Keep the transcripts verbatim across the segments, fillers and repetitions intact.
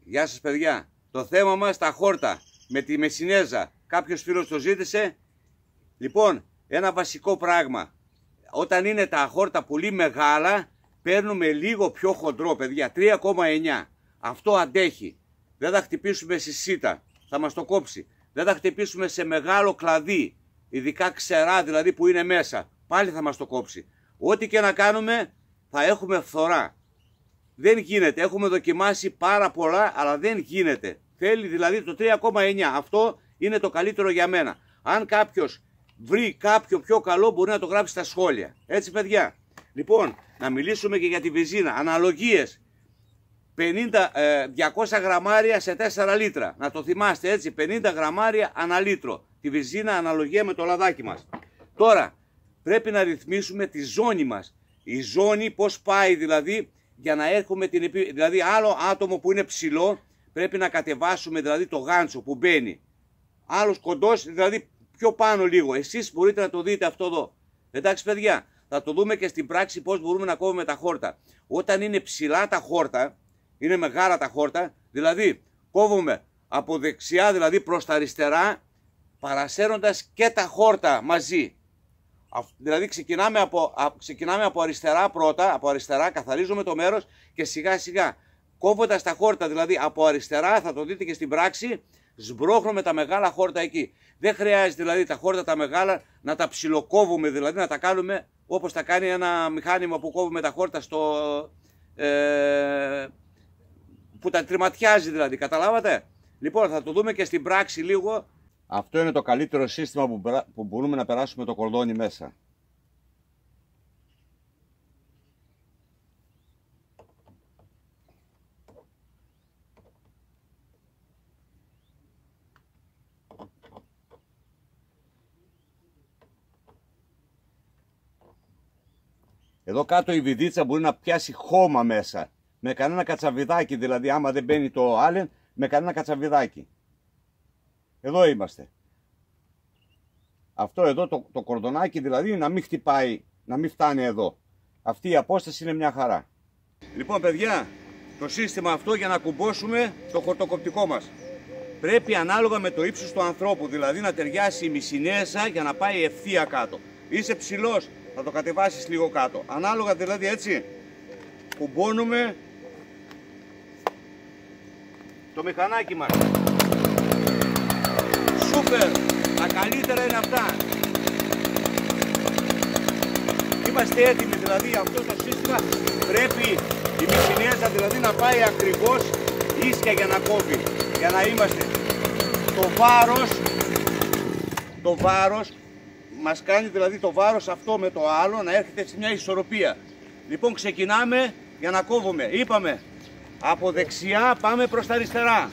Γεια σας παιδιά. Το θέμα μας τα χόρτα με τη μεσινέζα. Κάποιος φίλος το ζήτησε. Λοιπόν, ένα βασικό πράγμα. Όταν είναι τα χόρτα πολύ μεγάλα, παίρνουμε λίγο πιο χοντρό παιδιά. τρία κόμμα εννιά. Αυτό αντέχει. Δεν θα χτυπήσουμε στη σίτα. Θα μας το κόψει. Δεν θα χτυπήσουμε σε μεγάλο κλαδί. Ειδικά ξερά δηλαδή που είναι μέσα. Πάλι θα μας το κόψει. Ό,τι και να κάνουμε θα έχουμε φθορά. Δεν γίνεται. Έχουμε δοκιμάσει πάρα πολλά, αλλά δεν γίνεται. Θέλει δηλαδή το τρία κόμμα εννιά. Αυτό είναι το καλύτερο για μένα. Αν κάποιος βρει κάποιο πιο καλό, μπορεί να το γράψει στα σχόλια. Έτσι παιδιά. Λοιπόν, να μιλήσουμε και για τη βενζίνα. Αναλογίες. πενήντα, διακόσια γραμμάρια σε τέσσερα λίτρα. Να το θυμάστε έτσι. πενήντα γραμμάρια ανά λίτρο. Τη βενζίνα αναλογία με το λαδάκι μας. Τώρα, πρέπει να ρυθμίσουμε τη ζώνη μας. Η ζώνη πώς πάει δηλαδή, για να έχουμε την επί... Δηλαδή άλλο άτομο που είναι ψηλό πρέπει να κατεβάσουμε δηλαδή το γάντσο που μπαίνει. Άλλος κοντός δηλαδή πιο πάνω λίγο. Εσείς μπορείτε να το δείτε αυτό εδώ. Εντάξει παιδιά, θα το δούμε και στην πράξη πώς μπορούμε να κόβουμε τα χόρτα. Όταν είναι ψηλά τα χόρτα, είναι μεγάλα τα χόρτα, δηλαδή κόβουμε από δεξιά δηλαδή προς τα αριστερά, παρασέρνοντας και τα χόρτα μαζί. Δηλαδή ξεκινάμε από, ξεκινάμε από αριστερά πρώτα, από αριστερά καθαρίζουμε το μέρος και σιγά σιγά κόβοντας τα χόρτα δηλαδή από αριστερά, θα το δείτε και στην πράξη, σμπρώχνουμε τα μεγάλα χόρτα εκεί. Δεν χρειάζεται δηλαδή τα χόρτα τα μεγάλα να τα ψιλοκόβουμε, δηλαδή να τα κάνουμε όπως τα κάνει ένα μηχάνημα που κόβουμε τα χόρτα στο, ε, που τα τριματιάζει δηλαδή, καταλάβατε. Λοιπόν, θα το δούμε και στην πράξη λίγο. Αυτό είναι το καλύτερο σύστημα που, που μπορούμε να περάσουμε το κορδόνι μέσα. Εδώ κάτω η βιδίτσα μπορεί να πιάσει χώμα μέσα. Με κανένα κατσαβιδάκι δηλαδή, άμα δεν μπαίνει το άλεν, με κανένα κατσαβιδάκι. Εδώ είμαστε. Αυτό εδώ το, το κορδονάκι δηλαδή να μην χτυπάει, να μην φτάνει εδώ. Αυτή η απόσταση είναι μια χαρά. Λοιπόν παιδιά, το σύστημα αυτό για να κουμπώσουμε το χορτοκοπτικό μας. Πρέπει ανάλογα με το ύψος του ανθρώπου, δηλαδή να ταιριάσει η μισινέσα για να πάει ευθεία κάτω. Είσαι ψηλός, θα το κατεβάσεις λίγο κάτω. Ανάλογα δηλαδή έτσι, κουμπώνουμε το μηχανάκι μας. Σούπερ, τα καλύτερα είναι αυτά. Είμαστε έτοιμοι δηλαδή για αυτό το σύστημα. Πρέπει η μισινέζα δηλαδή να πάει ακριβώς ίσια για να κόβει. Για να είμαστε. Το βάρος, το βάρος μας κάνει δηλαδή το βάρος αυτό με το άλλο να έρχεται σε μια ισορροπία. Λοιπόν ξεκινάμε για να κόβουμε. Είπαμε από δεξιά πάμε προς τα αριστερά.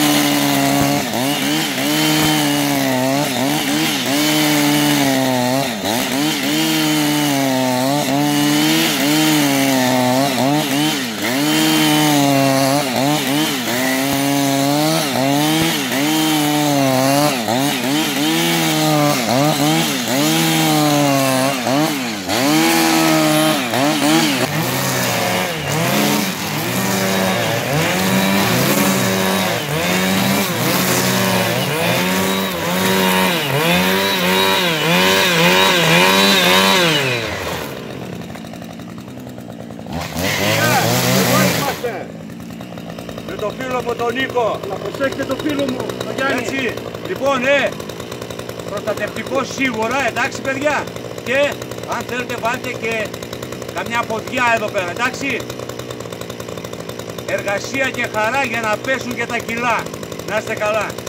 Με το φίλο μου τον Νίκο. Να προσέχετε το φίλο μου, τον Γιάννη. Έτσι. Λοιπόν, ε, προστατευτικό σίγουρα, εντάξει παιδιά. Και αν θέλετε βάλτε και καμιά ποδιά εδώ πέρα, εντάξει. Εργασία και χαρά για να πέσουν και τα κιλά. Να είστε καλά.